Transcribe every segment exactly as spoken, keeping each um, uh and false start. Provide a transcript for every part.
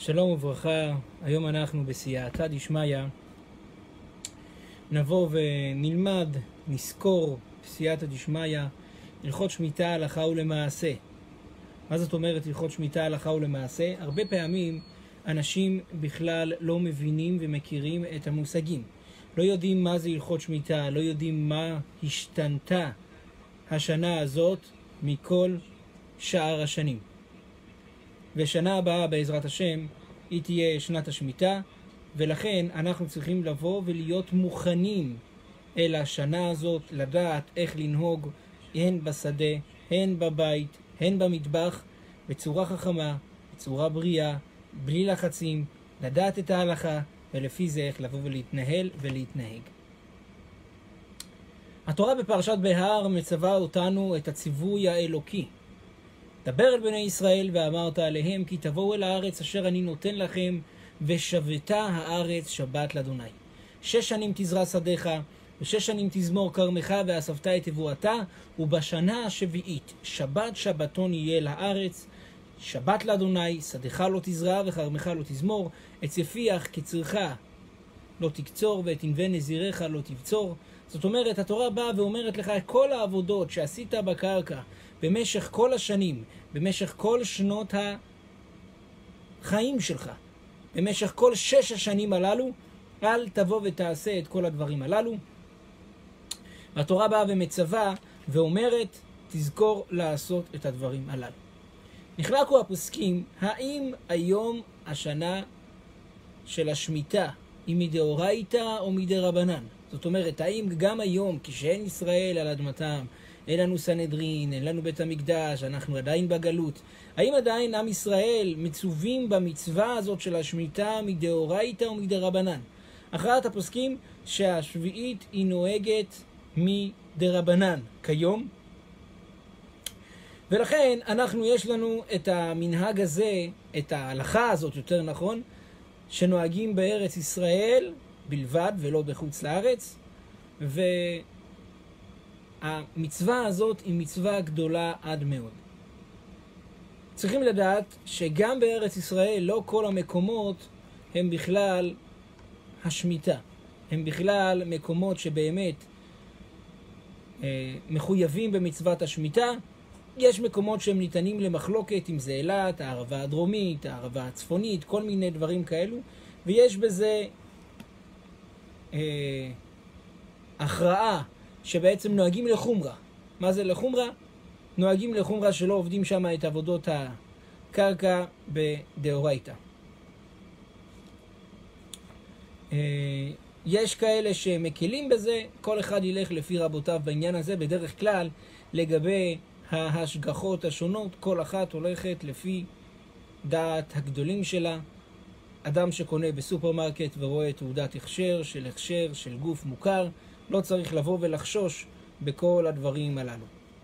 שלום וברכה, היום אנחנו בסייעתא דשמיא נבוא ונלמד, נזכור בסייעתא דשמיא הלכות שמיטה הלכה ולמעשה. מה זאת אומרת הלכות שמיטה הלכה ולמעשה? הרבה פעמים אנשים בכלל לא מבינים ומכירים את המושגים. לא יודעים מה זה הלכות שמיטה, לא יודעים מה השתנתה השנה הזאת מכל שאר השנים. ושנה הבאה בעזרת השם היא תהיה שנת השמיטה, ולכן אנחנו צריכים לבוא ולהיות מוכנים אל השנה הזאת, לדעת איך לנהוג הן בשדה, הן בבית, הן במטבח, בצורה חכמה, בצורה בריאה, בלי לחצים, לדעת את ההלכה, ולפי זה איך לבוא ולהתנהל ולהתנהג. התורה בפרשת בהר מצווה אותנו את הציווי האלוקי. דבר אל בני ישראל ואמרת עליהם כי תבואו אל הארץ אשר אני נותן לכם ושבתה הארץ שבת לאדוני. שש שנים תזרע שדיך ושש שנים תזמור כרמך ואספת את תבואתה, ובשנה השביעית שבת שבתון יהיה לארץ, שבת לאדוני, שדיך לא תזרע וכרמך לא תזמור, את יפיח קצרך לא תקצור ואת ענבי נזיריך לא תבצור. זאת אומרת, התורה באה ואומרת לך כל העבודות שעשית בקרקע במשך כל השנים, במשך כל שנות החיים שלך, במשך כל שש השנים הללו, אל תבוא ותעשה את כל הדברים הללו. התורה באה ומצווה ואומרת, תזכור לעשות את הדברים הללו. נחלקו הפוסקים, האם היום השנה של השמיטה היא מדאורייתא או מדרבנן? זאת אומרת, האם גם היום כשאין ישראל על אדמתם, אין לנו סנהדרין, אין לנו בית המקדש, אנחנו עדיין בגלות, האם עדיין עם ישראל מצווים במצווה הזאת של השמיטה מדאורייתא או מדרבנן? הכרעת הפוסקים שהשביעית היא נוהגת מדרבנן כיום, ולכן אנחנו יש לנו את המנהג הזה, את ההלכה הזאת יותר נכון, שנוהגים בארץ ישראל בלבד ולא בחוץ לארץ, והמצווה הזאת היא מצווה גדולה עד מאוד. צריכים לדעת שגם בארץ ישראל לא כל המקומות הם בכלל השמיטה, הם בכלל מקומות שבאמת אה, מחויבים במצוות השמיטה. יש מקומות שהם ניתנים למחלוקת, אם זה אילת, הערבה הדרומית, הערבה הצפונית, כל מיני דברים כאלו, ויש בזה אה, הכרעה שבעצם נוהגים לחומרה. מה זה לחומרה? נוהגים לחומרה שלא עובדים שם את עבודות הקרקע בדאורייתא. אה, יש כאלה שמקלים בזה, כל אחד ילך לפי רבותיו בעניין הזה. בדרך כלל לגבי ההשגחות השונות, כל אחת הולכת לפי דעת הגדולים שלה. אדם שקונה בסופרמרקט ורואה תעודת הכשר של הכשר של גוף מוכר, לא צריך לבוא ולחשוש בכל הדברים הללו.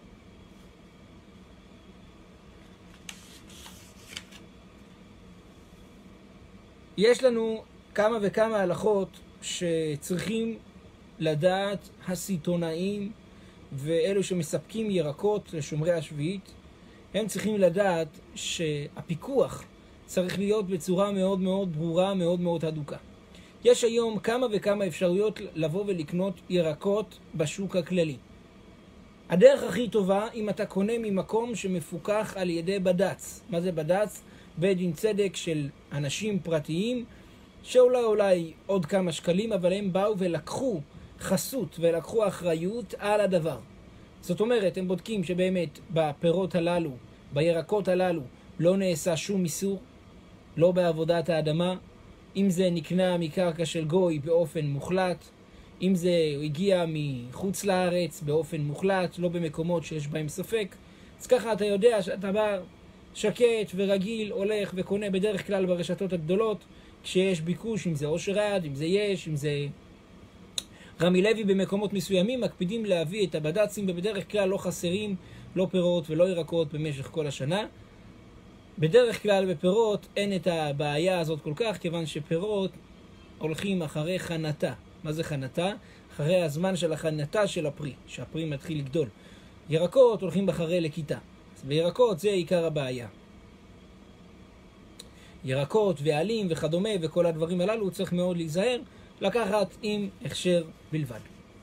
יש לנו כמה וכמה הלכות שצריכים לדעת הסיטונאים ואלו שמספקים ירקות לשומרי השביעית. הם צריכים לדעת שהפיקוח צריך להיות בצורה מאוד מאוד ברורה, מאוד מאוד הדוקה. יש היום כמה וכמה אפשרויות לבוא ולקנות ירקות בשוק הכללי. הדרך הכי טובה אם אתה קונה ממקום שמפוקח על ידי בד"ץ. מה זה בד"ץ? בית דין צדק של אנשים פרטיים, שאולי אולי עוד כמה שקלים, אבל הם באו ולקחו חסות ולקחו אחריות על הדבר. זאת אומרת, הם בודקים שבאמת בפירות הללו, בירקות הללו, לא נעשה שום איסור, לא בעבודת האדמה. אם זה נקנה מקרקע של גוי באופן מוחלט, אם זה הגיע מחוץ לארץ באופן מוחלט, לא במקומות שיש בהם ספק, אז ככה אתה יודע שאתה בא שקט ורגיל, הולך וקונה בדרך כלל ברשתות הגדולות, כשיש ביקוש, אם זה אושר עד, אם זה יש, אם זה רמי לוי, במקומות מסוימים מקפידים להביא את הבד"צים, ובדרך כלל לא חסרים לא פירות ולא ירקות במשך כל השנה. בדרך כלל בפירות אין את הבעיה הזאת כל כך, כיוון שפירות הולכים אחרי חנתה. מה זה חנתה? אחרי הזמן של החנתה של הפרי, שהפרי מתחיל לגדול. ירקות הולכים אחרי לכיתה. אז בירקות זה עיקר הבעיה. ירקות ועלים וכדומה וכל הדברים הללו, צריך מאוד להיזהר, לקחת עם הכשר בלבד.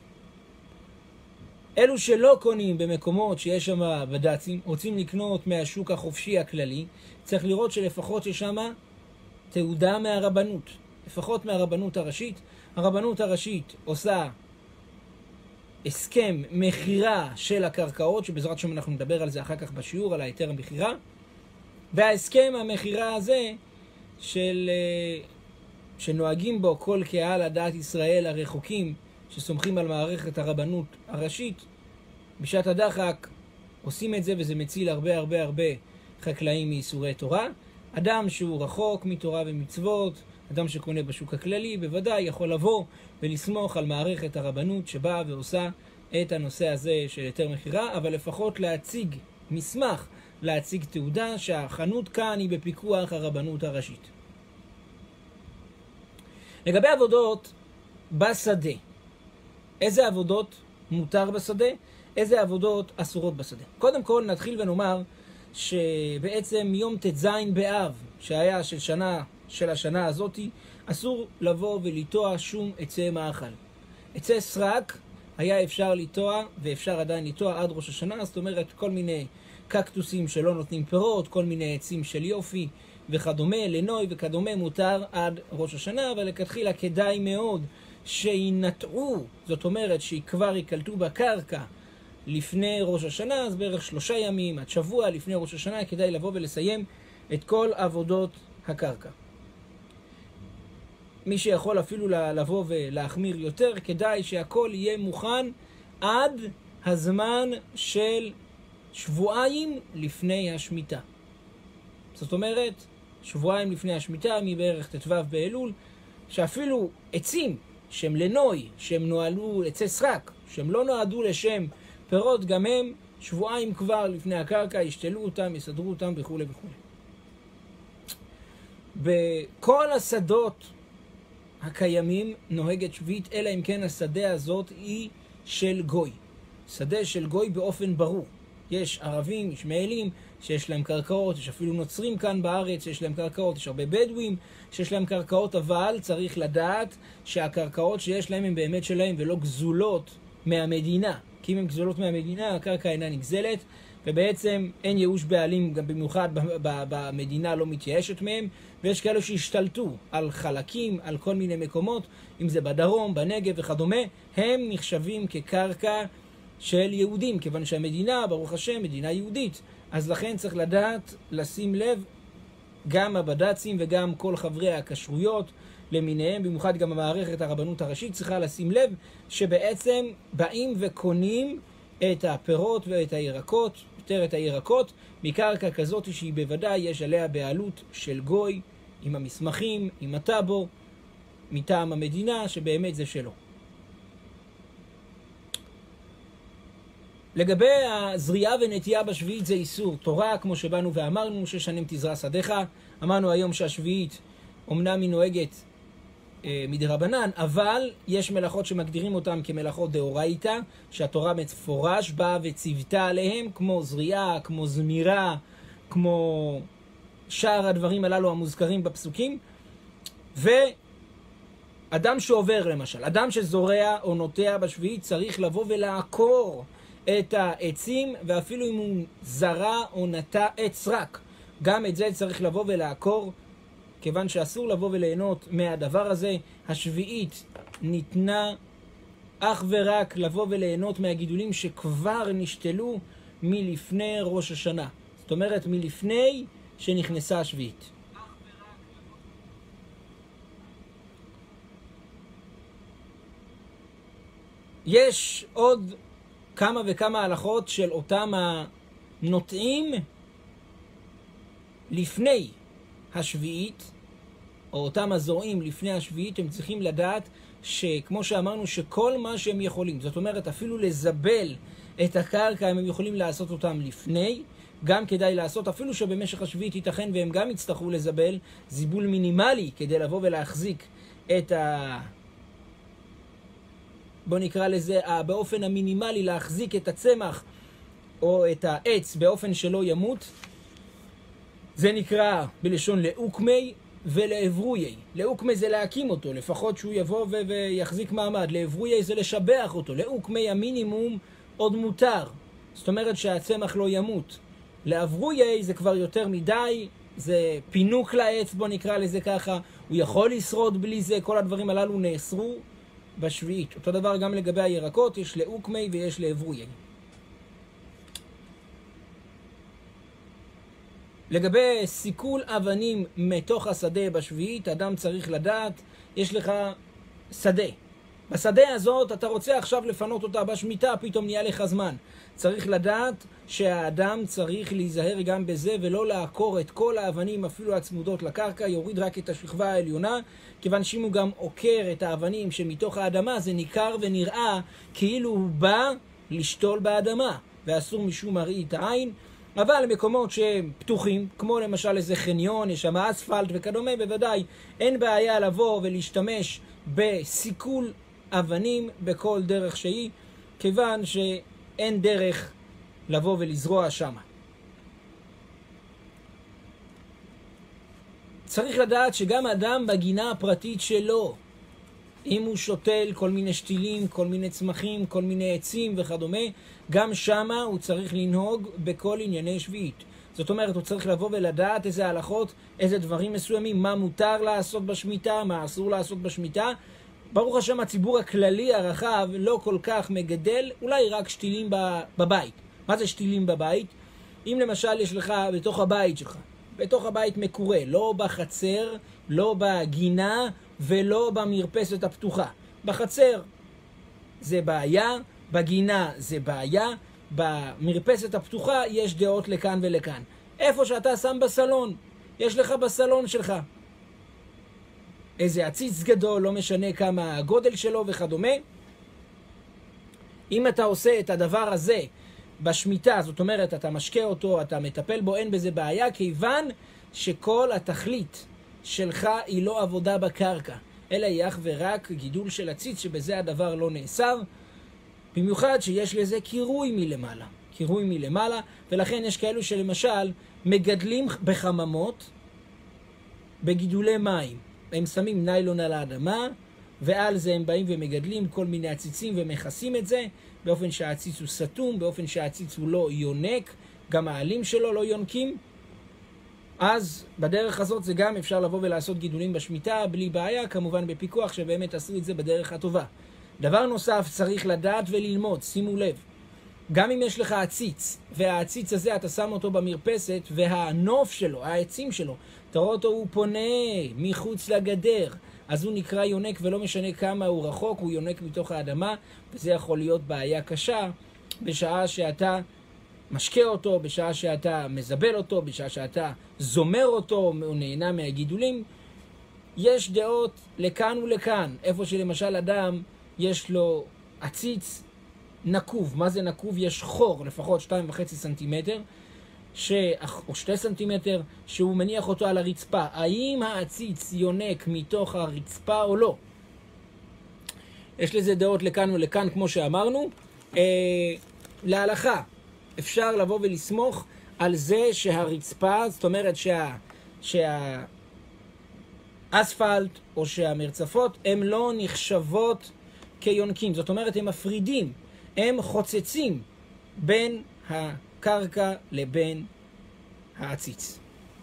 אלו שלא קונים במקומות שיש שם בד"צים, רוצים לקנות מהשוק החופשי הכללי, צריך לראות שלפחות יש שם תעודה מהרבנות, לפחות מהרבנות הראשית. הרבנות הראשית עושה הסכם מחירה של הקרקעות, שבעזרת השם אנחנו נדבר על זה אחר כך בשיעור, על היתר המחירה, וההסכם המחירה הזה של, שנוהגים בו כל קהל הדעת ישראל הרחוקים, שסומכים על מערכת הרבנות הראשית, בשעת הדחק עושים את זה, וזה מציל הרבה הרבה הרבה חקלאים מאיסורי תורה. אדם שהוא רחוק מתורה ומצוות, אדם שקונה בשוק הכללי, בוודאי יכול לבוא ולסמוך על מערכת הרבנות שבאה ועושה את הנושא הזה של היתר מחירה, אבל לפחות להציג מסמך, להציג תעודה שהחנות כאן היא בפיקוח הרבנות הראשית. לגבי עבודות בשדה, איזה עבודות מותר בשדה, איזה עבודות אסורות בשדה. קודם כל נתחיל ונאמר שבעצם יום תז באב שהיה של שנה של השנה הזאת, אסור לבוא ולטוע שום עצי מאכל. עצי סרק היה אפשר לטוע, ואפשר עדיין לטוע עד ראש השנה, זאת אומרת כל מיני קקטוסים שלא נותנים פירות, כל מיני עצים של יופי וכדומה, לנוי וכדומה, מותר עד ראש השנה, אבל לכתחילה כדאי מאוד שינטעו, זאת אומרת שכבר יקלטו בקרקע לפני ראש השנה, אז בערך שלושה ימים עד שבוע לפני ראש השנה כדאי לבוא ולסיים את כל עבודות הקרקע. מי שיכול אפילו לבוא ולהחמיר יותר, כדאי שהכל יהיה מוכן עד הזמן של שבועיים לפני השמיטה. זאת אומרת, שבועיים לפני השמיטה, מבערך תתו באלול, שאפילו עצים שהם לנוי, שהם נועלו, עצי סרק, שהם לא נועדו לשם פירות, גם הם שבועיים כבר לפני הקרקע, ישתלו אותם, יסדרו אותם וכו' וכו'. בכל השדות הקיימים נוהגת שביעית, אלא אם כן השדה הזאת היא של גוי. שדה של גוי באופן ברור. יש ערבים, ישמעאלים, שיש להם קרקעות, יש אפילו נוצרים כאן בארץ, שיש להם קרקעות, יש הרבה בדואים שיש להם קרקעות, אבל צריך לדעת שהקרקעות שיש להם הם באמת שלהם ולא גזולות מהמדינה. כי אם הן גזולות מהמדינה, הקרקע אינה נגזלת, ובעצם אין ייאוש בעלים, גם במיוחד במדינה לא מתייאשת מהם, ויש כאלו שהשתלטו על חלקים, על כל מיני מקומות, אם זה בדרום, בנגב וכדומה, הם נחשבים כקרקע של יהודים, כיוון שהמדינה, ברוך השם, מדינה יהודית. אז לכן צריך לדעת, לשים לב, גם הבד"צים וגם כל חברי הכשרויות למיניהם, במיוחד גם המערכת הרבנות הראשית, צריכה לשים לב שבעצם באים וקונים את הפירות ואת הירקות, יותר את הירקות, מקרקע כזאת שהיא בוודאי יש עליה בעלות של גוי, עם המסמכים, עם הטאבו, מטעם המדינה, שבאמת זה שלו. לגבי הזריעה ונטייה בשביעית זה איסור תורה, כמו שבאנו ואמרנו, שש שנים תזרע שדך. אמרנו היום שהשביעית אומנם היא נוהגת אה, מדרבנן, אבל יש מלאכות שמגדירים אותן כמלאכות דאורייתא, שהתורה מפורש באה וציוותה עליהם, כמו זריעה, כמו זמירה, כמו שאר הדברים הללו המוזכרים בפסוקים. ואדם שעובר למשל, אדם שזורע או נוטע בשביעית, צריך לבוא ולעקור את העצים, ואפילו אם הוא זרע או נטע עץ רק, גם את זה צריך לבוא ולעקור, כיוון שאסור לבוא וליהנות מהדבר הזה. השביעית ניתנה אך ורק לבוא וליהנות מהגידולים שכבר נשתלו מלפני ראש השנה, זאת אומרת מלפני שנכנסה השביעית. יש עוד כמה וכמה הלכות של אותם הנוטעים לפני השביעית, או אותם הזורעים לפני השביעית. הם צריכים לדעת שכמו שאמרנו, שכל מה שהם יכולים, זאת אומרת אפילו לזבל את הקרקע, הם יכולים לעשות אותם לפני. גם כדאי לעשות, אפילו שבמשך השביעית ייתכן והם גם יצטרכו לזבל, זיבול מינימלי כדי לבוא ולהחזיק את ה... בוא נקרא לזה, באופן המינימלי להחזיק את הצמח או את העץ באופן שלא ימות. זה נקרא בלשון לאוקמי ולאברוי. לאוקמי זה להקים אותו, לפחות שהוא יבוא ו- ויחזיק מעמד. לאברוי זה לשבח אותו. לאוקמי המינימום עוד מותר. זאת אומרת שהצמח לא ימות. לאברוי זה כבר יותר מדי, זה פינוק לעץ, בוא נקרא לזה ככה. הוא יכול לשרוד בלי זה, כל הדברים הללו נאסרו בשביעית. אותו דבר גם לגבי הירקות, יש לאוקמי ויש לאברוי. לגבי סיכול אבנים מתוך השדה בשביעית, אדם צריך לדעת, יש לך שדה. בשדה הזאת אתה רוצה עכשיו לפנות אותה בשמיטה, פתאום נהיה לך זמן. צריך לדעת שהאדם צריך להיזהר גם בזה ולא לעקור את כל האבנים אפילו הצמודות לקרקע, יוריד רק את השכבה העליונה, כיוון שאם הוא גם עוקר את האבנים שמתוך האדמה זה ניכר ונראה כאילו הוא בא לשתול באדמה, ואסור משום מראית העין. אבל מקומות שהם פתוחים, כמו למשל איזה חניון, יש שם אספלט וכדומה, בוודאי אין בעיה לבוא ולהשתמש בסיכול אבנים בכל דרך שהיא, כיוון שאין דרך לבוא ולזרוע שם. צריך לדעת שגם אדם בגינה הפרטית שלו, אם הוא שותל כל מיני שתילים, כל מיני צמחים, כל מיני עצים וכדומה, גם שמה הוא צריך לנהוג בכל ענייני שביעית. זאת אומרת, הוא צריך לבוא ולדעת איזה הלכות, איזה דברים מסוימים, מה מותר לעשות בשמיטה, מה אסור לעשות בשמיטה. ברוך השם, הציבור הכללי הרחב לא כל כך מגדל, אולי רק שתילים בבית. מה זה שתילים בבית? אם למשל יש לך בתוך הבית שלך, בתוך הבית מקורה, לא בחצר, לא בגינה ולא במרפסת הפתוחה. בחצר זה בעיה, בגינה זה בעיה, במרפסת הפתוחה יש דעות לכאן ולכאן. איפה שאתה שם בסלון, יש לך בסלון שלך איזה עציץ גדול, לא משנה כמה הגודל שלו וכדומה. אם אתה עושה את הדבר הזה בשמיטה, זאת אומרת, אתה משקה אותו, אתה מטפל בו, אין בזה בעיה, כיוון שכל התכלית שלך היא לא עבודה בקרקע, אלא היא אך ורק גידול של עציץ, שבזה הדבר לא נאסר, במיוחד שיש לזה קירוי מלמעלה. קירוי מלמעלה, ולכן יש כאלו שלמשל מגדלים בחממות בגידולי מים. הם שמים ניילון על האדמה, ועל זה הם באים ומגדלים כל מיני עציצים ומכסים את זה, באופן שהעציץ הוא סתום, באופן שהעציץ הוא לא יונק, גם העלים שלו לא יונקים. אז בדרך הזאת זה גם אפשר לבוא ולעשות גידולים בשמיטה בלי בעיה, כמובן בפיקוח שבאמת עשו את זה בדרך הטובה. דבר נוסף, צריך לדעת וללמוד, שימו לב, גם אם יש לך עציץ, והעציץ הזה אתה שם אותו במרפסת, והנוף שלו, העצים שלו, אתה רואה אותו, הוא פונה מחוץ לגדר, אז הוא נקרא יונק, ולא משנה כמה הוא רחוק, הוא יונק מתוך האדמה, וזה יכול להיות בעיה קשה בשעה שאתה משקה אותו, בשעה שאתה מזבל אותו, בשעה שאתה זומר אותו, הוא נהנה מהגידולים. יש דעות לכאן ולכאן, איפה שלמשל אדם יש לו עציץ נקוב. מה זה נקוב? יש חור, לפחות שתיים וחצי סנטימטר, ש... או שתי סנטימטר, שהוא מניח אותו על הרצפה. האם העציץ יונק מתוך הרצפה או לא? יש לזה דעות לכאן ולכאן, כמו שאמרנו. אה, להלכה, אפשר לבוא ולסמוך על זה שהרצפה, זאת אומרת שה... שה... אספלט או שהמרצפות הם לא נחשבות כיונקים. זאת אומרת, הם מפרידים, הם חוצצים בין הקרקע לבין העציץ.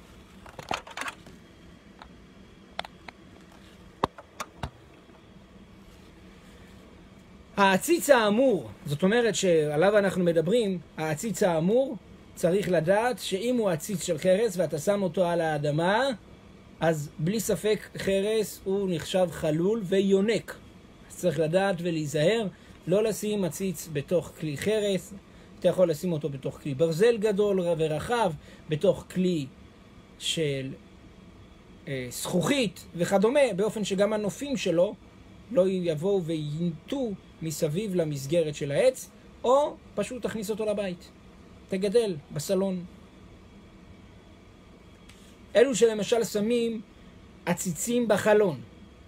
העציץ האמור, זאת אומרת שעליו אנחנו מדברים, העציץ האמור, צריך לדעת שאם הוא עציץ של חרס ואתה שם אותו על האדמה, אז בלי ספק חרס הוא נחשב חלול ויונק. אז צריך לדעת ולהיזהר, לא לשים עציץ בתוך כלי חרס, אתה יכול לשים אותו בתוך כלי ברזל גדול ורחב, בתוך כלי של אה, זכוכית וכדומה, באופן שגם הנופים שלו לא יבואו וינטו מסביב למסגרת של העץ, או פשוט תכניס אותו לבית, תגדל בסלון. אלו שלמשל שמים עציצים בחלון,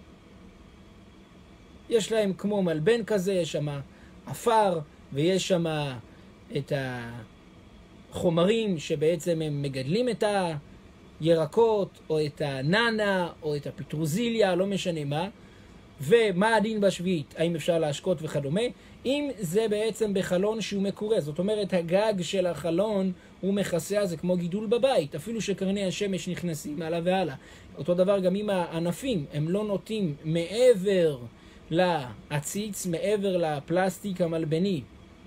יש להם כמו מלבן כזה, יש שם אפר ויש שם את החומרים שבעצם הם מגדלים את הירקות, או את הננה, או את הפטרוזיליה, לא משנה מה. ומה הדין בשביעית? האם אפשר להשקות וכדומה? אם זה בעצם בחלון שהוא מקורה, זאת אומרת הגג של החלון הוא מכסה, זה כמו גידול בבית, אפילו שקרני השמש נכנסים הלאה והלאה. אותו דבר גם עם הענפים, הם לא נוטים מעבר לעציץ, מעבר לפלסטיק המלבני,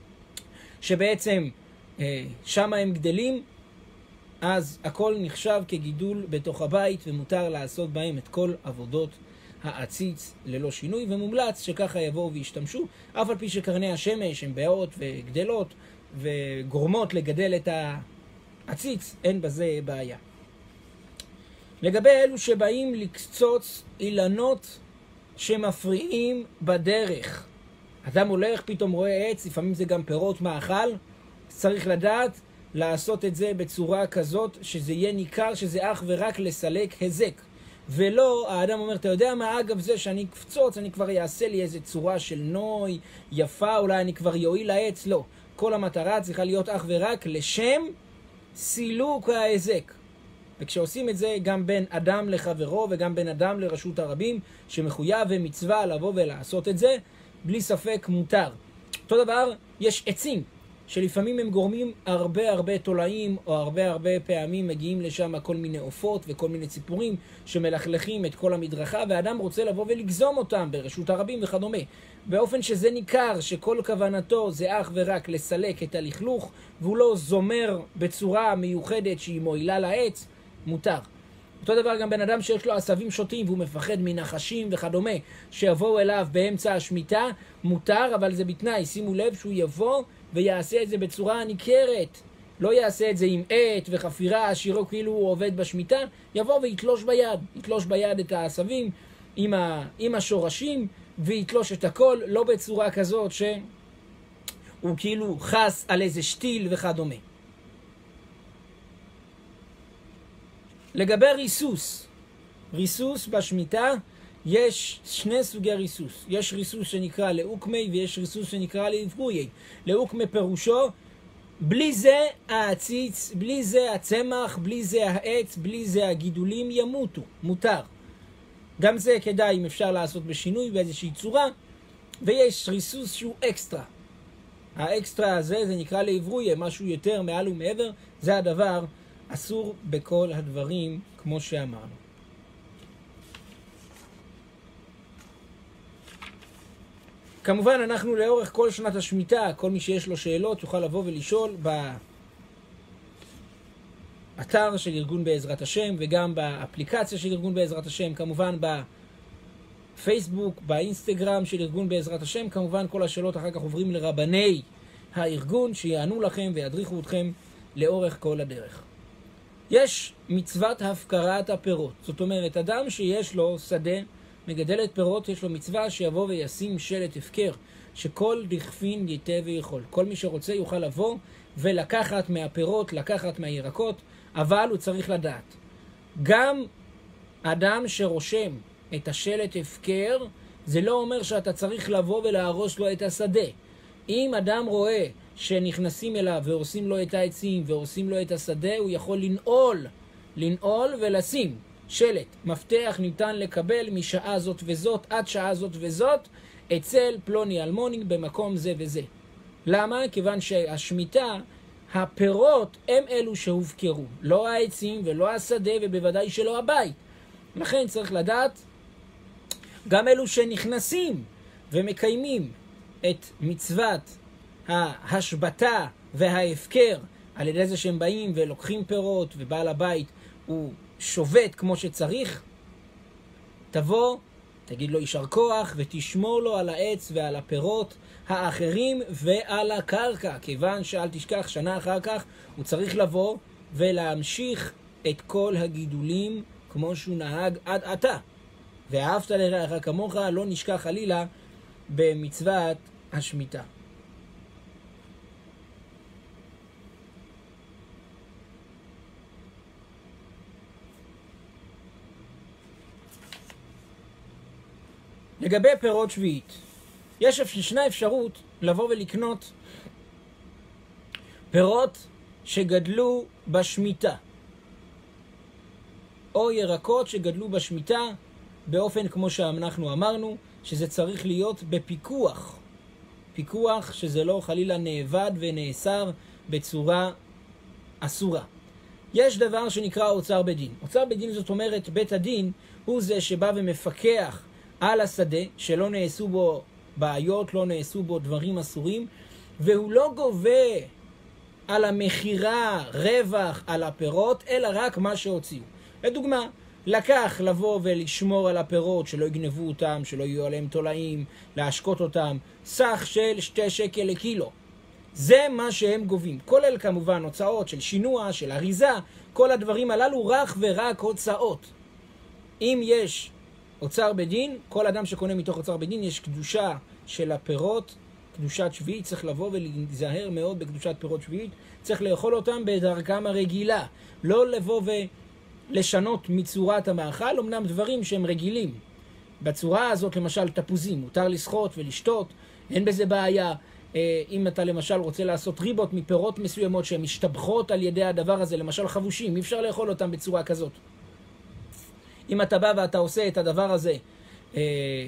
שבעצם אה, שם הם גדלים, אז הכל נחשב כגידול בתוך הבית ומותר לעשות בהם את כל עבודות העציץ ללא שינוי, ומומלץ שככה יבואו וישתמשו, אף על פי שקרני השמש הן באות וגדלות וגורמות לגדל את העציץ, אין בזה בעיה. לגבי אלו שבאים לקצוץ אילנות שמפריעים בדרך, אדם הולך, פתאום רואה עץ, לפעמים זה גם פירות מאכל, צריך לדעת לעשות את זה בצורה כזאת שזה יהיה ניכר שזה אך ורק לסלק הזק. ולא, האדם אומר, אתה יודע מה, אגב זה שאני קפצוץ, אני כבר יעשה לי איזה צורה של נוי, יפה, אולי אני כבר יועיל לעץ, לא. כל המטרה צריכה להיות אך ורק לשם סילוק ההזק. וכשעושים את זה גם בין אדם לחברו וגם בין אדם לרשות הרבים, שמחויב ומצווה לבוא ולעשות את זה, בלי ספק מותר. אותו דבר, יש עצים. שלפעמים הם גורמים הרבה הרבה תולעים, או הרבה הרבה פעמים מגיעים לשם כל מיני עופות וכל מיני ציפורים שמלכלכים את כל המדרכה, והאדם רוצה לבוא ולגזום אותם ברשות הרבים וכדומה. באופן שזה ניכר שכל כוונתו זה אך ורק לסלק את הלכלוך, והוא לא זומר בצורה מיוחדת שהיא מועילה לעץ, מותר. אותו דבר גם בן אדם שיש לו עשבים שוטים והוא מפחד מנחשים וכדומה שיבואו אליו באמצע השמיטה, מותר, אבל זה בתנאי, שימו לב שהוא יבוא ויעשה את זה בצורה ניכרת, לא יעשה את זה עם עט וחפירה שירו כאילו הוא עובד בשמיטה, יבוא ויתלוש ביד, יתלוש ביד את העשבים עם, ה, עם השורשים ויתלוש את הכל, לא בצורה כזאת שהוא כאילו חס על איזה שתיל וכדומה. לגבי ריסוס, ריסוס בשמיטה, יש שני סוגי ריסוס. יש ריסוס שנקרא לאוקמי ויש ריסוס שנקרא לאברויי. לאוקמי פירושו, בלי זה העציץ, בלי זה הצמח, בלי זה העץ, בלי זה הגידולים ימותו, מותר. גם זה כדאי אם אפשר לעשות בשינוי באיזושהי צורה, ויש ריסוס שהוא אקסטרה. האקסטרה הזה זה נקרא לאברויי, משהו יותר מעל ומעבר, זה הדבר אסור בכל הדברים כמו שאמרנו. כמובן אנחנו לאורך כל שנת השמיטה, כל מי שיש לו שאלות יוכל לבוא ולשאול באתר של ארגון בעזרת השם וגם באפליקציה של ארגון בעזרת השם, כמובן בפייסבוק, באינסטגרם של ארגון בעזרת השם, כמובן כל השאלות אחר כך עוברים לרבני הארגון שיענו לכם וידריכו אתכם לאורך כל הדרך. יש מצוות הפקרת הפירות, זאת אומרת אדם שיש לו שדה מגדלת פירות, יש לו מצווה שיבוא וישים שלט הפקר, שכל דכפין ייתה ויכול. כל מי שרוצה יוכל לבוא ולקחת מהפירות, לקחת מהירקות, אבל הוא צריך לדעת. גם אדם שרושם את השלט הפקר, זה לא אומר שאתה צריך לבוא ולהרוס לו את השדה. אם אדם רואה שנכנסים אליו והורסים לו את העצים והורסים לו את השדה, הוא יכול לנעול, לנעול ולשים שלט, מפתח ניתן לקבל משעה זאת וזאת עד שעה זאת וזאת אצל פלוני אלמוני במקום זה וזה. למה? כיוון שהשמיטה, הפירות הם אלו שהובקרו, לא העצים ולא השדה ובוודאי שלא הבית. לכן צריך לדעת, גם אלו שנכנסים ומקיימים את מצוות ההשבתה וההפקר על ידי זה שהם באים ולוקחים פירות ובעל הבית הוא שובת כמו שצריך, תבוא, תגיד לו יישר כוח ותשמור לו על העץ ועל הפירות האחרים ועל הקרקע, כיוון שאל תשכח שנה אחר כך הוא צריך לבוא ולהמשיך את כל הגידולים כמו שהוא נהג עד עתה. ואהבת לרעך כמוך, לא נשכח חלילה במצוות השמיטה. לגבי פירות שביעית, יש ישנה אפשרות לבוא ולקנות פירות שגדלו בשמיטה. או ירקות שגדלו בשמיטה, באופן כמו שאנחנו אמרנו, שזה צריך להיות בפיקוח. פיקוח שזה לא חלילה נאבד ונאסר בצורה אסורה. יש דבר שנקרא אוצר בדין. אוצר בדין זאת אומרת בית הדין הוא זה שבא ומפקח על השדה, שלא נעשו בו בעיות, לא נעשו בו דברים אסורים, והוא לא גובה על המחירה רווח על הפירות, אלא רק מה שהוציאו. לדוגמה, לקח לבוא ולשמור על הפירות, שלא יגנבו אותם, שלא יהיו עליהם תולעים, להשקות אותם, סך של שתי שקל לקילו. זה מה שהם גובים. כולל כמובן הוצאות של שינוע, של אריזה, כל הדברים הללו רק ורק הוצאות. אם יש אוצר בדין, כל אדם שקונה מתוך אוצר בדין, יש קדושה של הפירות, קדושת שביעית, צריך לבוא ולהיזהר מאוד בקדושת פירות שביעית, צריך לאכול אותם בדרכם הרגילה, לא לבוא ולשנות מצורת המאכל, אמנם דברים שהם רגילים. בצורה הזאת למשל תפוזים, מותר לשחות ולשתות, אין בזה בעיה. אם אתה למשל רוצה לעשות ריבות מפירות מסוימות שהן משתבחות על ידי הדבר הזה, למשל חבושים, אי אפשר לאכול אותם בצורה כזאת. אם אתה בא ואתה עושה את הדבר הזה אה,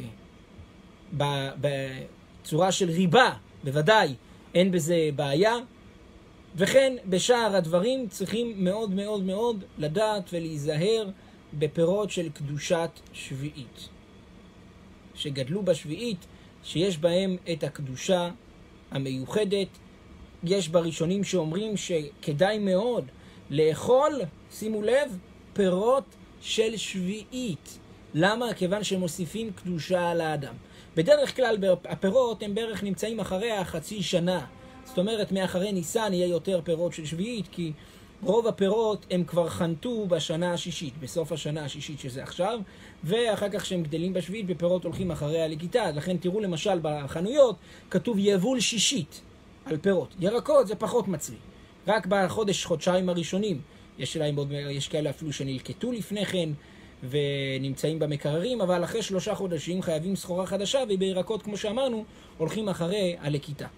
בצורה של ריבה, בוודאי אין בזה בעיה. וכן בשאר הדברים צריכים מאוד מאוד מאוד לדעת ולהיזהר בפירות של קדושת שביעית, שגדלו בשביעית, שיש בהם את הקדושה המיוחדת. יש בראשונים שאומרים שכדאי מאוד לאכול, שימו לב, פירות של שביעית. למה? כיוון שמוסיפים קדושה על האדם. בדרך כלל הפירות הם בערך נמצאים אחרי החצי שנה. זאת אומרת, מאחרי ניסן יהיה יותר פירות של שביעית, כי רוב הפירות הם כבר חנתו בשנה השישית, בסוף השנה השישית שזה עכשיו, ואחר כך שהם גדלים בשביעית, בפירות הולכים אחרי הלקיטה. לכן תראו למשל בחנויות, כתוב יבול שישית על פירות. ירקות זה פחות מצוי. רק בחודש, חודשיים הראשונים, יש להם עוד, יש כאלה אפילו שנלקטו לפני כן, ונמצאים במקררים, אבל אחרי שלושה חודשים חייבים סחורה חדשה, ובירקות, כמו שאמרנו, הולכים אחרי הלקיטה.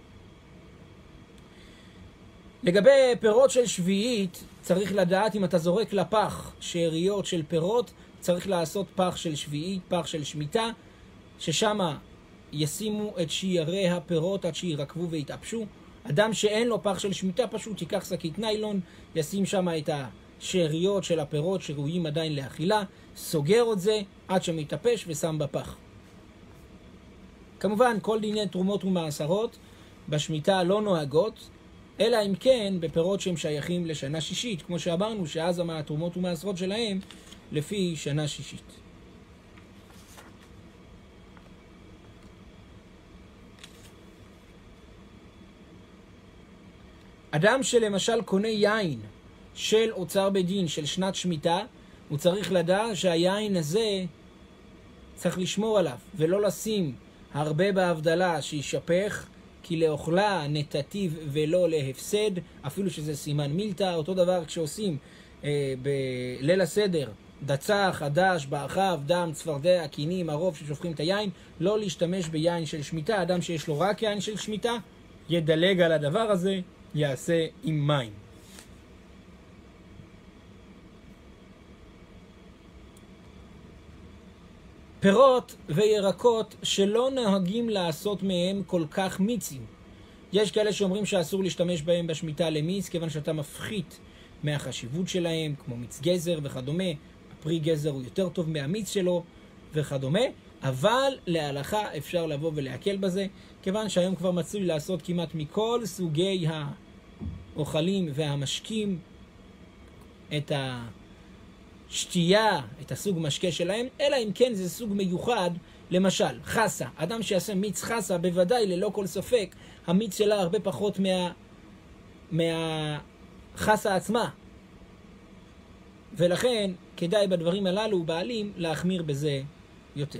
לגבי פירות של שביעית, צריך לדעת אם אתה זורק לפח שאריות של פירות, צריך לעשות פח של שביעית, פח של שמיטה, ששם ישימו את שיירי הפירות עד שירקבו ויתאפשו. אדם שאין לו פח של שמיטה פשוט ייקח שקית ניילון, ישים שם את השאריות של הפירות שראויים עדיין לאכילה, סוגר את זה עד שמתאפש ושם בפח. כמובן, כל דיני תרומות ומעשרות בשמיטה לא נוהגות, אלא אם כן בפירות שהם שייכים לשנה שישית, כמו שאמרנו שאז התרומות ומעשרות שלהם לפי שנה שישית. אדם שלמשל קונה יין של אוצר בדין של שנת שמיטה, הוא צריך לדעת שהיין הזה צריך לשמור עליו ולא לשים הרבה בהבדלה שישפך, כי לאוכלה נתתיו ולא להפסד, אפילו שזה סימן מילתא. אותו דבר כשעושים אה, בליל הסדר, דצה, חדש, באחיו, דם, צפרדע, קינים, הרוב ששופכים את היין, לא להשתמש ביין של שמיטה. אדם שיש לו רק יין של שמיטה, ידלג על הדבר הזה, יעשה עם מים. פירות וירקות שלא נוהגים לעשות מהם כל כך מיצים. יש כאלה שאומרים שאסור להשתמש בהם בשמיטה למיץ, כיוון שאתה מפחית מהחשיבות שלהם, כמו מיץ גזר וכדומה. הפרי גזר הוא יותר טוב מהמיץ שלו וכדומה, אבל להלכה אפשר לבוא ולהקל בזה, כיוון שהיום כבר מצוי לעשות כמעט מכל סוגי האוכלים והמשקים את ה... שתייה, את הסוג משקה שלהם, אלא אם כן זה סוג מיוחד, למשל, חסה. אדם שיעשה מיץ חסה, בוודאי, ללא כל ספק, המיץ שלה הרבה פחות מה... מהחסה עצמה. ולכן, כדאי בדברים הללו, בעלים, להחמיר בזה יותר.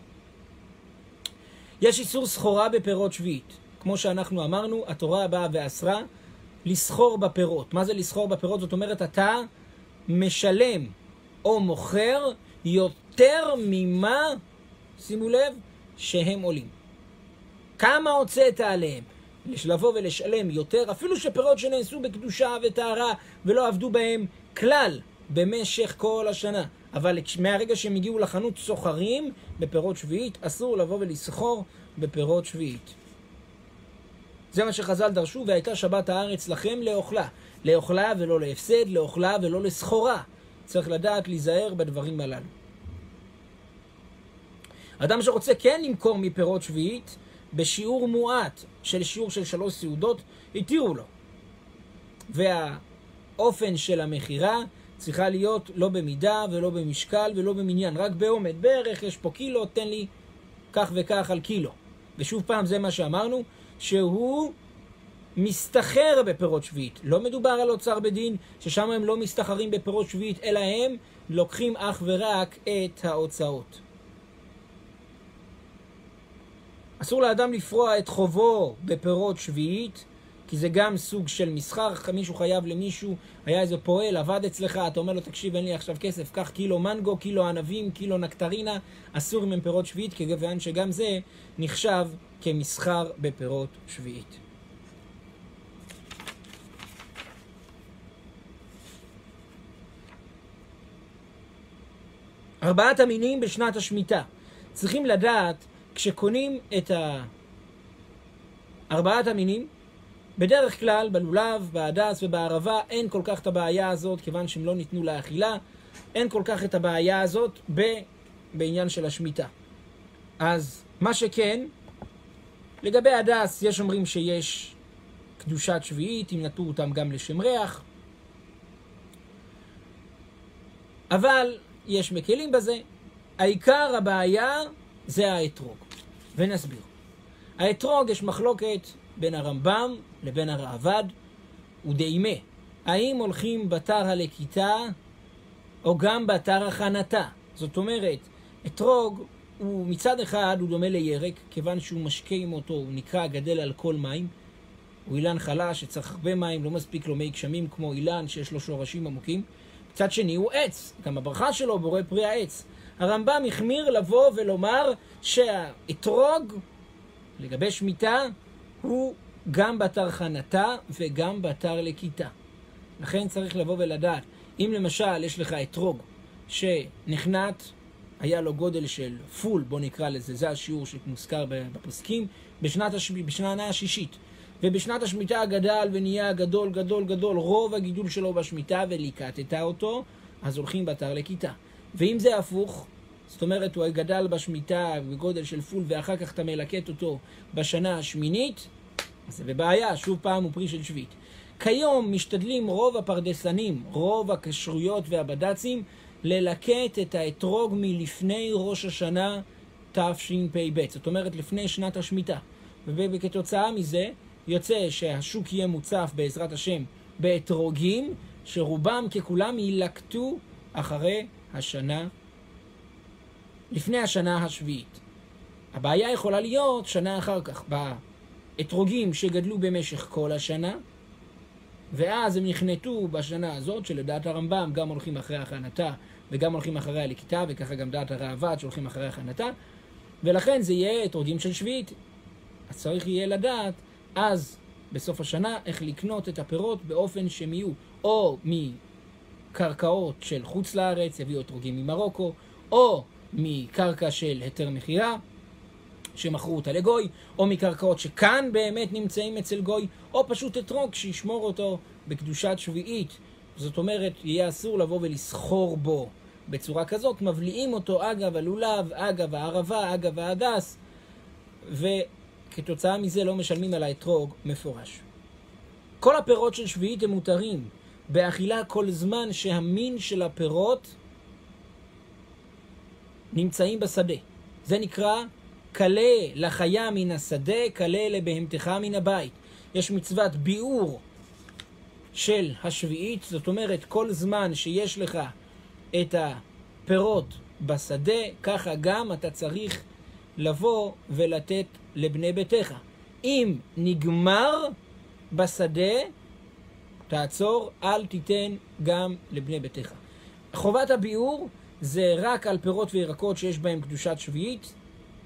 יש איסור סחורה בפירות שביעית. כמו שאנחנו אמרנו, התורה באה ואסרה לסחור בפירות. מה זה לסחור בפירות? זאת אומרת, אתה משלם או מוכר יותר ממה, שימו לב, שהם עולים. כמה הוצאת עליהם? לבוא ולשלם יותר, אפילו שפירות שנעשו בקדושה וטהרה ולא עבדו בהם כלל, במשך כל השנה. אבל מהרגע שהם הגיעו לחנות סוחרים בפירות שביעית, אסור לבוא ולסחור בפירות שביעית. זה מה שחז"ל דרשו, והייתה שבת הארץ לכם לאוכלה. לאוכלה ולא להפסד, לאוכלה ולא לסחורה. צריך לדעת להיזהר בדברים הללו. אדם שרוצה כן למכור מפירות שביעית, בשיעור מועט של שיעור של שלוש סעודות, התירו לו. והאופן של המחירה צריכה להיות לא במידה ולא במשקל ולא במניין, רק בעומד. בערך יש פה קילו, תן לי כך וכך על קילו. ושוב פעם זה מה שאמרנו, שהוא מסתחר בפירות שביעית. לא מדובר על אוצר בדין, ששם הם לא מסתחרים בפירות שביעית, אלא הם לוקחים אך ורק את ההוצאות. אסור לאדם לפרוע את חובו בפירות שביעית, כי זה גם סוג של מסחר. מישהו חייב למישהו, היה איזה פועל, עבד אצלך, אתה אומר לו, תקשיב, אין לי עכשיו כסף, קח קילו מנגו, קילו ענבים, קילו נקטרינה, אסור עם פירות שביעית, כיוון שגם זה נחשב כמסחר בפירות שביעית. ארבעת המינים בשנת השמיטה. צריכים לדעת, כשקונים את ארבעת המינים, בדרך כלל בלולב, בהדס ובערבה אין כל כך את הבעיה הזאת, כיוון שהם לא ניתנו לאכילה, אין כל כך את הבעיה הזאת ב... בעניין של השמיטה. אז מה שכן, לגבי הדס יש אומרים שיש קדושת שביעית, אם נתנו אותם גם לשם ריח, אבל יש מקלים בזה. העיקר הבעיה זה האתרוג, ונסביר. האתרוג יש מחלוקת בין הרמב"ם לבין הראב"ד ודיימה. האם הולכים בתר הלקיטה או גם בתר הכנתה? זאת אומרת, אתרוג הוא מצד אחד הוא דומה לירק, כיוון שהוא משקה עם אותו, הוא נקרא גדל על כל מים. הוא אילן חלש שצריך הרבה מים, לא מספיק לו מי גשמים כמו אילן שיש לו שורשים עמוקים. מצד שני הוא עץ, גם הברכה שלו בורא פרי העץ. הרמב"ם החמיר לבוא ולומר שהאתרוג לגבי שמיטה הוא גם בתר חנתה וגם בתר לקיטה. לכן צריך לבוא ולדעת, אם למשל יש לך אתרוג שנחנת, היה לו גודל של פול, בוא נקרא לזה, זה השיעור שמוזכר בפוסקים, בשנת, הש... בשנה השישית, ובשנת השמיטה גדל ונהיה גדול גדול גדול, רוב הגידול שלו בשמיטה וליקטת אותו, אז הולכים בתר לקיטה. ואם זה הפוך, זאת אומרת הוא גדל בשמיטה בגודל של פול ואחר כך אתה מלקט אותו בשנה השמינית, אז זה בבעיה, שוב פעם הוא פרי של שביעית. כיום משתדלים רוב הפרדסנים, רוב הכשרויות והבד"צים, ללקט את האתרוג מלפני ראש השנה תשפ"ב, זאת אומרת לפני שנת השמיטה. וכתוצאה מזה יוצא שהשוק יהיה מוצף בעזרת השם באתרוגים, שרובם ככולם ילקטו אחרי השנה, לפני השנה השביעית. הבעיה יכולה להיות שנה אחר כך, באתרוגים שגדלו במשך כל השנה, ואז הם נכנתו בשנה הזאת, שלדעת הרמב"ם גם הולכים אחרי הכנתה, וגם הולכים אחרי הלקיטה, וככה גם דעת הראב"ד שהולכים אחרי הכנתה, ולכן זה יהיה אתרוגים של שביעית. אז צריך יהיה לדעת, אז בסוף השנה, איך לקנות את הפירות באופן שהם יהיו, או מקרקעות של חוץ לארץ, יביאו אתרוגים ממרוקו, או מקרקע של היתר מחירה, שמכרו אותה לגוי, או מקרקעות שכאן באמת נמצאים אצל גוי, או פשוט אתרוג שישמור אותו בקדושת שביעית. זאת אומרת, יהיה אסור לבוא ולסחור בו בצורה כזאת, מבליעים אותו אגב הלולב, אגב הערבה, אגב ההדס, וכתוצאה מזה לא משלמים על האתרוג מפורש. כל הפירות של שביעית הם מותרים באכילה כל זמן שהמין של הפירות נמצאים בשדה. זה נקרא קלה לחיה מן השדה, קלה לבהמתך מן הבית. יש מצוות ביאור של השביעית, זאת אומרת כל זמן שיש לך את הפירות בשדה, ככה גם אתה צריך לבוא ולתת לבני ביתך. אם נגמר בשדה, תעצור, אל תיתן גם לבני ביתך. חובת הביאור זה רק על פירות וירקות שיש בהם קדושת שביעית,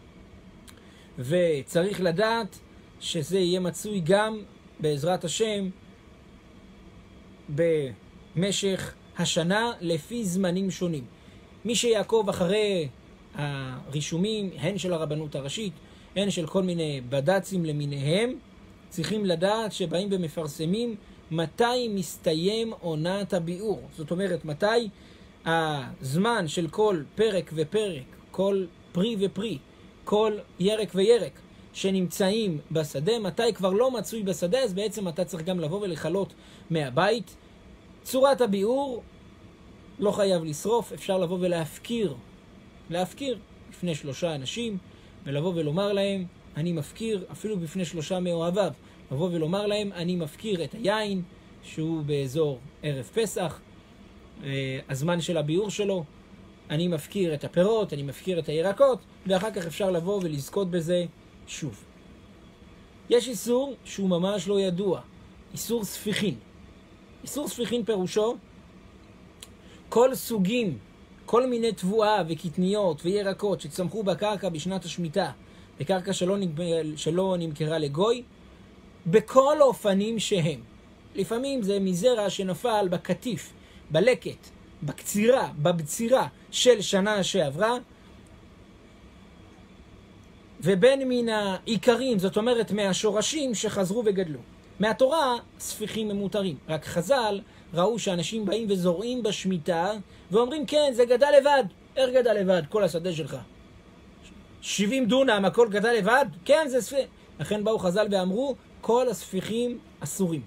וצריך לדעת שזה יהיה מצוי גם בעזרת השם במשך השנה לפי זמנים שונים. מי שיעקוב אחרי הרישומים, הן של הרבנות הראשית, הן של כל מיני בד"צים למיניהם, צריכים לדעת שבאים ומפרסמים מתי מסתיים עונת הביאור. זאת אומרת, מתי הזמן של כל פרק ופרק, כל פרי ופרי, כל ירק וירק שנמצאים בשדה, מתי כבר לא מצוי בשדה, אז בעצם אתה צריך גם לבוא ולחלות מהבית. צורת הביאור לא חייב לשרוף, אפשר לבוא ולהפקיר, להפקיר לפני שלושה אנשים, ולבוא ולומר להם, אני מפקיר, אפילו בפני שלושה מאוהביו, לבוא ולומר להם, אני מפקיר את היין, שהוא באזור ערב פסח, הזמן של הביאור שלו, אני מפקיר את הפירות, אני מפקיר את הירקות, ואחר כך אפשר לבוא ולזכות בזה שוב. יש איסור שהוא ממש לא ידוע, איסור ספיחין. איסור ספיחין פירושו, כל סוגים, כל מיני תבואה וקטניות וירקות שצמחו בקרקע בשנת השמיטה, בקרקע שלא, שלא נמכרה לגוי, בכל אופנים שהם. לפעמים זה מזרע שנפל בקטיף, בלקט, בקצירה, בבצירה של שנה שעברה, ובין מן העיקרים, זאת אומרת מהשורשים שחזרו וגדלו. מהתורה ספיחים הם מותרים, רק חז"ל ראו שאנשים באים וזורעים בשמיטה ואומרים כן, זה גדל לבד. איך גדל לבד? כל השדה שלך שבעים דונם, הכל גדל לבד? כן, זה ספיח. לכן באו חז"ל ואמרו כל הספיחים אסורים.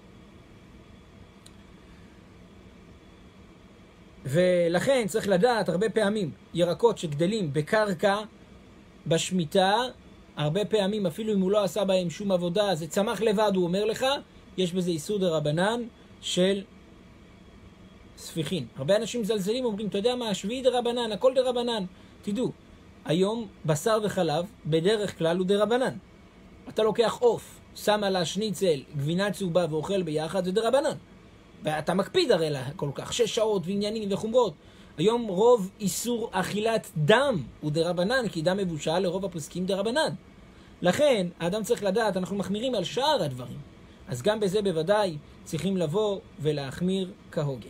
ולכן צריך לדעת הרבה פעמים ירקות שגדלים בקרקע בשמיטה, הרבה פעמים אפילו אם הוא לא עשה בהם שום עבודה, זה צמח לבד, הוא אומר לך, יש בזה איסור דרבנן של ספיחין. הרבה אנשים זלזלים, אומרים, אתה יודע מה, השביעי דרבנן, הכל דרבנן. תדעו, היום בשר וחלב בדרך כלל הוא דרבנן. אתה לוקח עוף, שם על השניצל, גבינה צהובה ואוכל ביחד, זה דרבנן. ואתה מקפיד הרי לה כל כך, שש שעות ועניינים וחומרות. היום רוב איסור אכילת דם הוא דרבנן, כי דם מבושל לרוב הפוסקים דרבנן. לכן, האדם צריך לדעת, אנחנו מחמירים על שאר הדברים. אז גם בזה בוודאי צריכים לבוא ולהחמיר כהוגן.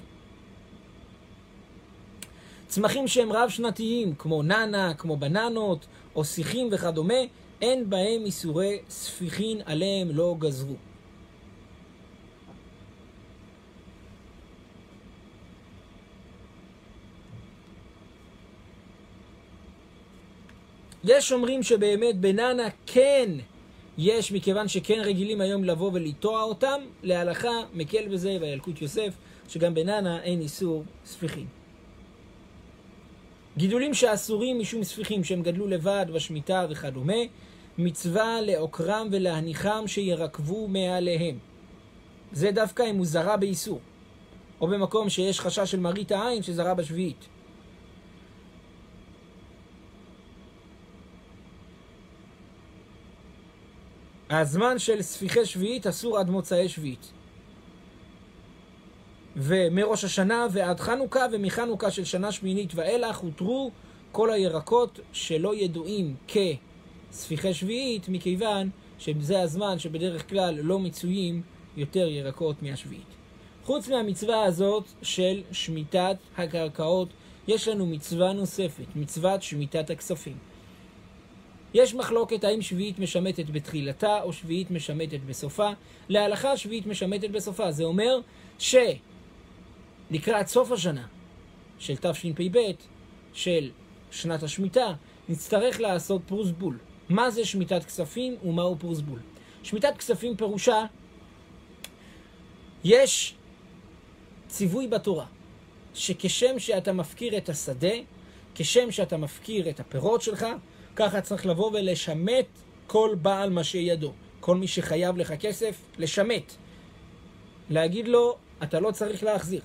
צמחים שהם רב שנתיים, כמו ננה, כמו בננות, או שיחים וכדומה, אין בהם איסורי ספיחין, עליהם לא גזרו. יש אומרים שבאמת בננה כן יש, מכיוון שכן רגילים היום לבוא ולטוע אותם, להלכה מקל בזה בילקוט יוסף, שגם בננה אין איסור ספיחים. גידולים שאסורים משום ספיחים שהם גדלו לבד בשמיטה וכדומה, מצווה לעוקרם ולהניחם שירקבו מעליהם. זה דווקא אם הוא זרה באיסור, או במקום שיש חשש של מראית העין שזרה בשביעית. הזמן של ספיחי שביעית אסור עד מוצאי שביעית. ומראש השנה ועד חנוכה, ומחנוכה של שנה שמינית ואילך הותרו כל הירקות שלא ידועים כספיחי שביעית, מכיוון שזה הזמן שבדרך כלל לא מצויים יותר ירקות מהשביעית. חוץ מהמצווה הזאת של שמיטת הקרקעות, יש לנו מצווה נוספת, מצוות שמיטת הכספים. יש מחלוקת האם שביעית משמטת בתחילתה או שביעית משמטת בסופה. להלכה שביעית משמטת בסופה. זה אומר שלקראת סוף השנה של תשפ"ב, של שנת השמיטה, נצטרך לעשות פרוסבול. מה זה שמיטת כספים ומהו פרוסבול? שמיטת כספים פירושה, יש ציווי בתורה שכשם שאתה מפקיר את השדה, כשם שאתה מפקיר את הפירות שלך, ככה צריך לבוא ולשמט כל בעל מה שידו. כל מי שחייב לך כסף, לשמט. להגיד לו, אתה לא צריך להחזיר.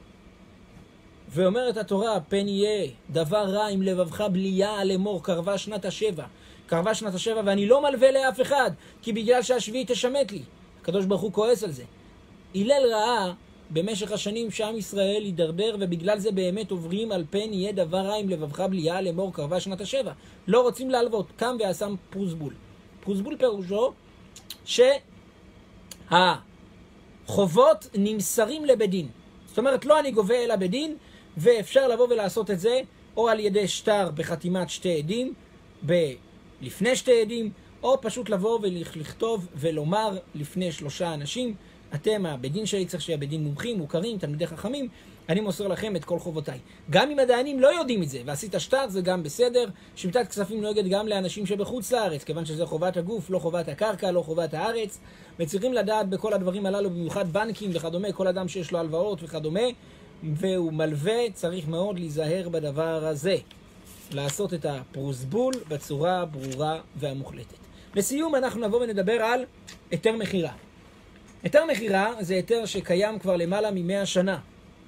ואומרת התורה, פן יהיה דבר רע עם לבבך בליה לאמור, קרבה שנת השבע. קרבה שנת השבע ואני לא מלווה לאף אחד, כי בגלל שהשביעי תשמט לי. הקדוש ברוך הוא כועס על זה. הלל ראה במשך השנים שעם ישראל יידרדר, ובגלל זה באמת עוברים על פן יהיה דבר רע עם לבבך בליה לאמור קרבה שנת השבע. לא רוצים להלוות, קם ועשם פרוסבול. פרוסבול פירושו שהחובות נמסרים לבית דין. זאת זאת אומרת, לא אני גובה אלא בדין, ואפשר לבוא ולעשות את זה, או על ידי שטר בחתימת שתי עדים, ב- לפני שתי עדים, או פשוט לבוא ולכתוב ולומר לפני שלושה אנשים, אתם הבדין שלי, צריך שיהיה בדין מומחים, מוכרים, תלמידי חכמים, אני מוסר לכם את כל חובותיי. גם אם הדיינים לא יודעים את זה, ועשית שטר, זה גם בסדר. שמיטת כספים נוהגת גם לאנשים שבחוץ לארץ, כיוון שזה חובת הגוף, לא חובת הקרקע, לא חובת הארץ. וצריכים לדעת בכל הדברים הללו, במיוחד בנקים וכדומה, כל אדם שיש לו הלוואות וכדומה, והוא מלווה, צריך מאוד להיזהר בדבר הזה. לעשות את הפרוסבול בצורה ברורה והמוחלטת. לסיום אנחנו נבוא ונדבר על היתר מחירה. היתר מחירה זה היתר שקיים כבר למעלה ממאה שנה.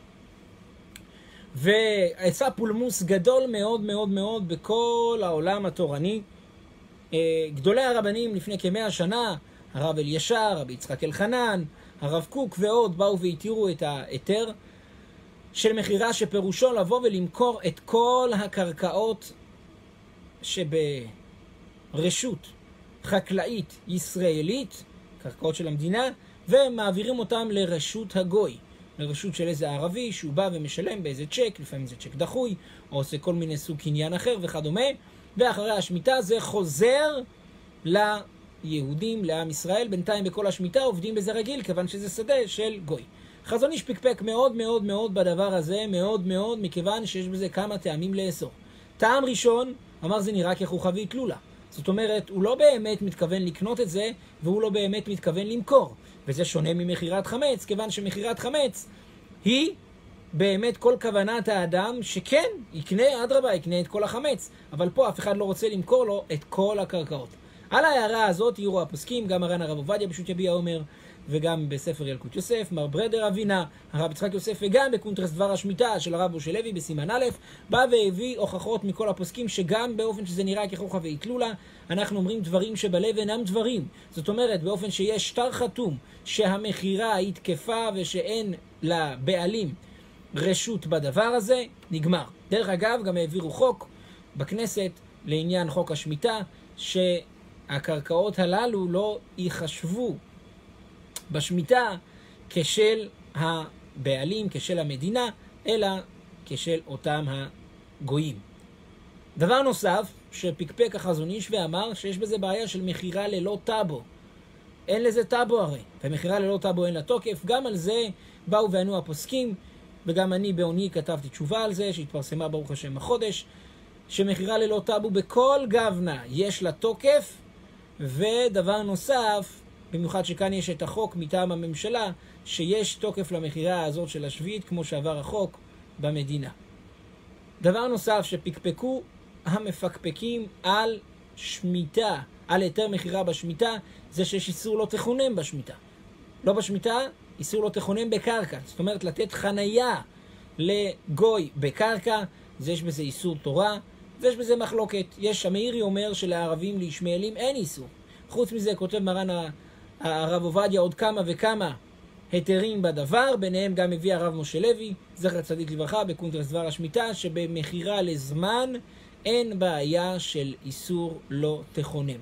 ועשה פולמוס גדול מאוד מאוד מאוד בכל העולם התורני. גדולי הרבנים לפני כמאה שנה, הרב אלישר, רבי יצחק אלחנן, הרב קוק ועוד, באו והתירו את ההיתר של מחירה, שפירושו לבוא ולמכור את כל הקרקעות שברשות חקלאית ישראלית, קרקעות של המדינה, ומעבירים אותם לרשות הגוי, לרשות של איזה ערבי שהוא בא ומשלם באיזה צ'ק, לפעמים זה צ'ק דחוי, או עושה כל מיני סוג קניין אחר וכדומה, ואחרי השמיטה זה חוזר ליהודים, לעם ישראל. בינתיים בכל השמיטה עובדים בזה רגיל, כיוון שזה שדה של גוי. חזון איש פקפק מאוד מאוד מאוד בדבר הזה, מאוד מאוד, מכיוון שיש בזה כמה טעמים לאסור. טעם ראשון, אמר זה נראה כחוכא ואטלולא. זאת אומרת, הוא לא באמת מתכוון לקנות את זה, והוא לא באמת מתכוון למכור. וזה שונה ממחירת חמץ, כיוון שמחירת חמץ היא באמת כל כוונת האדם שכן, יקנה, אדרבה, יקנה את כל החמץ. אבל פה אף אחד לא רוצה למכור לו את כל הקרקעות. על ההערה הזאת יראו הפוסקים, גם מרן הרב עובדיה פשוט יביע אומר, וגם בספר ילקוט יוסף, מר ברדר אבינה, הרב יצחק יוסף, וגם בקונטרס דבר השמיטה של הרב משה לוי בסימן א', בא והביא הוכחות מכל הפוסקים שגם באופן שזה נראה כחוכא ואטלולא, אנחנו אומרים דברים שבלב אינם דברים. זאת אומרת, באופן שיש שטר חתום שהמחירה היא תקפה ושאין לבעלים רשות בדבר הזה, נגמר. דרך אגב, גם העבירו חוק בכנסת לעניין חוק השמיטה, שהקרקעות הללו לא ייחשבו בשמיטה כשל הבעלים, כשל המדינה, אלא כשל אותם הגויים. דבר נוסף, שפקפק החזון איש ואמר שיש בזה בעיה של מחירה ללא טאבו. אין לזה טאבו הרי, ומחירה ללא טאבו אין לה תוקף. גם על זה באו וענו הפוסקים, וגם אני בעוני כתבתי תשובה על זה, שהתפרסמה ברוך השם החודש, שמחירה ללא טאבו בכל גוונה יש לה תוקף. ודבר נוסף, במיוחד שכאן יש את החוק מטעם הממשלה, שיש תוקף למחירה הזאת של השביעית, כמו שעבר החוק במדינה. דבר נוסף שפקפקו המפקפקים על שמיטה, על היתר מחירה בשמיטה, זה שיש איסור לא תכונן בשמיטה. לא בשמיטה, איסור לא תכונן בקרקע. זאת אומרת, לתת חנייה לגוי בקרקע, זה יש בזה איסור תורה, ויש בזה מחלוקת. יש, המאירי אומר שלערבים לישמעאלים אין איסור. חוץ מזה כותב מרן הרב עובדיה עוד כמה וכמה היתרים בדבר, ביניהם גם הביא הרב משה לוי, זכר צדיק לברכה, בקונטרס דבר השמיטה, שבמחירה לזמן אין בעיה של איסור לא תכונן.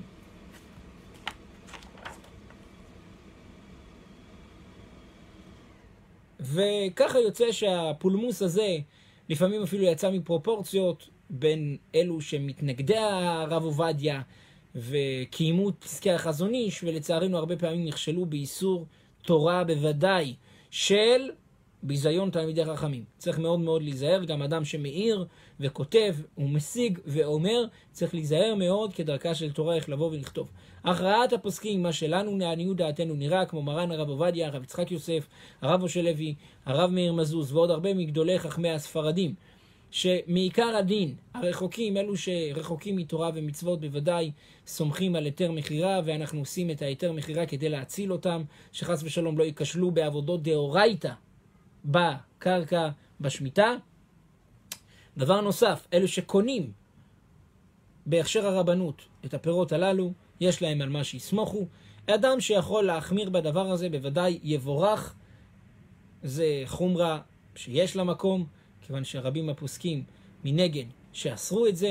וככה יוצא שהפולמוס הזה לפעמים אפילו יצא מפרופורציות בין אלו שמתנגדי הרב עובדיה וקיימו פסקי החזון איש, ולצערנו הרבה פעמים נכשלו באיסור תורה בוודאי של ביזיון תלמידי חכמים. צריך מאוד מאוד להיזהר. גם אדם שמאיר וכותב ומשיג ואומר, צריך להיזהר מאוד כדרכה של תורה איך לבוא ולכתוב. הכרעת הפוסקים, מה שלנו לעניות דעתנו נראה, כמו מרן הרב עובדיה, הרב יצחק יוסף, הרב משה לוי, הרב מאיר מזוז ועוד הרבה מגדולי חכמי הספרדים, שמעיקר הדין הרחוקים, אלו שרחוקים מתורה ומצוות, בוודאי סומכים על היתר מחירה, ואנחנו עושים את היתר מחירה כדי להציל אותם, שחס ושלום לא ייכשלו בעבודות דאורייתא בקרקע בשמיטה. דבר נוסף, אלו שקונים בהכשר הרבנות את הפירות הללו, יש להם על מה שיסמוכו. אדם שיכול להחמיר בדבר הזה בוודאי יבורך, זה חומרה שיש לה מקום, כיוון שרבים הפוסקים מנגד שאסרו את זה.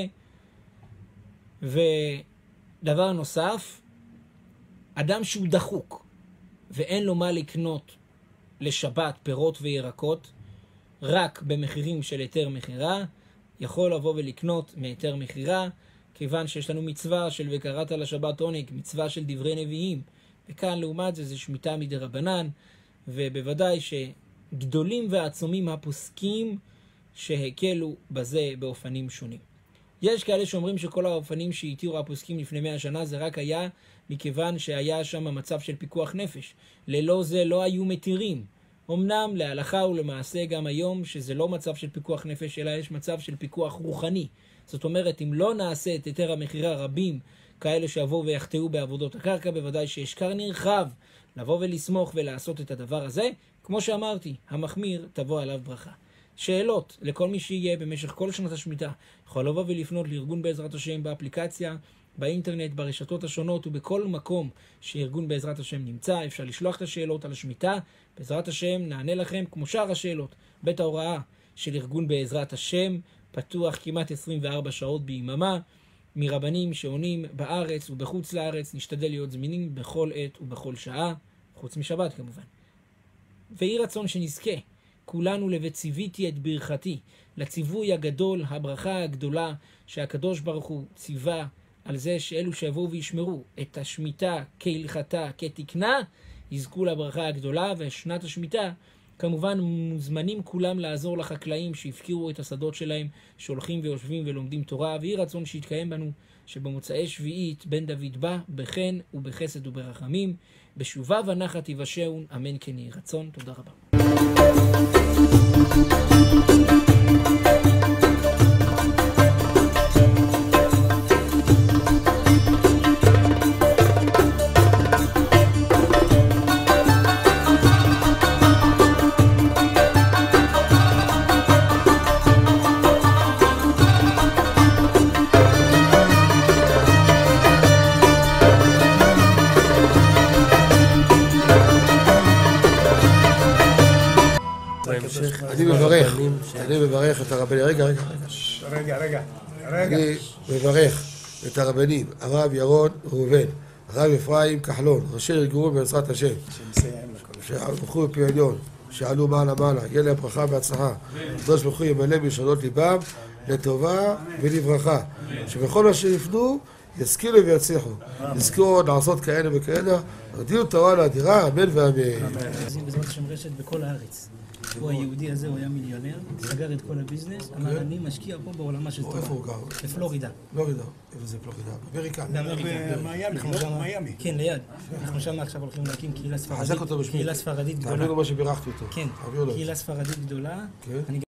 ודבר נוסף, אדם שהוא דחוק ואין לו מה לקנות לשבת פירות וירקות, רק במחירים של היתר מחירה, יכול לבוא ולקנות מהיתר מחירה, כיוון שיש לנו מצווה של וקראת לשבת עונג, מצווה של דברי נביאים, וכאן לעומת זה זה שמיטה מדי רבנן, ובוודאי שגדולים ועצומים הפוסקים שהקלו בזה באופנים שונים. יש כאלה שאומרים שכל האופנים שהתירו הפוסקים לפני מאה שנה זה רק היה מכיוון שהיה שם מצב של פיקוח נפש. ללא זה לא היו מתירים. אמנם להלכה ולמעשה גם היום שזה לא מצב של פיקוח נפש, אלא יש מצב של פיקוח רוחני. זאת אומרת, אם לא נעשה את היתר המחירה רבים, כאלה שיבואו ויחטאו בעבודות הקרקע, בוודאי שיש כר נרחב לבוא ולסמוך ולעשות את הדבר הזה. כמו שאמרתי, המחמיר תבוא עליו ברכה. שאלות לכל מי שיהיה במשך כל שנת השמיטה, יכול לבוא ולפנות לארגון בעזרת השם באפליקציה, באינטרנט, ברשתות השונות ובכל מקום שארגון בעזרת השם נמצא. אפשר לשלוח את השאלות על השמיטה, בעזרת השם נענה לכם כמו שאר השאלות. בית ההוראה של ארגון בעזרת השם פתוח כמעט עשרים וארבע שעות ביממה, מרבנים שעונים בארץ ובחוץ לארץ. נשתדל להיות זמינים בכל עת ובכל שעה, חוץ משבת כמובן. ויהי רצון שנזכה כולנו לבציוויתי את ברכתי, לציווי הגדול, הברכה הגדולה שהקדוש ברוך הוא ציווה על זה שאלו שיבואו וישמרו את השמיטה כהלכתה כתקנה, יזכו לברכה הגדולה. ושנת השמיטה כמובן מוזמנים כולם לעזור לחקלאים שהפקירו את השדות שלהם, שהולכים ויושבים ולומדים תורה. ויהי רצון שיתקיים בנו שבמוצאי שביעית בן דוד בא בחן ובחסד וברחמים, בשובה ונחת יבשעון, אמן כן יהי רצון. תודה רבה. אני מברך, אני מברך את הרבנים, רגע, רגע, רגע, רגע, רגע. אני מברך את הרבנים, הרב ירון ראובן, הרב אפרים כחלון, ראשי ארגון בעזרת השם, שהלכו בפי עליון, שעלו מעלה מעלה, יהיה להם ברכה והצלחה, הקדוש ברוך הוא ימלא בישועות ליבם לטובה ולברכה, שבכל מה שיפנו ישכילו ויצליחו, יזכו לעשות כאלה וכאלה, הרדיעו תורה לאדירה, אמן ואמן. בעזרת השם רשת בכל הארץ. הוא היהודי הזה, הוא היה מיליונר, סגר את כל הביזנס, אמר אני משקיע פה בעולמה של תורה. איפה הוא גר? בפלורידה. פלורידה, איפה זה פלורידה? באמריקה. מיאמי. כן, ליד. אנחנו שם עכשיו הולכים להקים קהילה ספרדית. חזק אותו בשמי. קהילה ספרדית גדולה. תעבירו מה שבירכתי אותו. כן, קהילה ספרדית גדולה.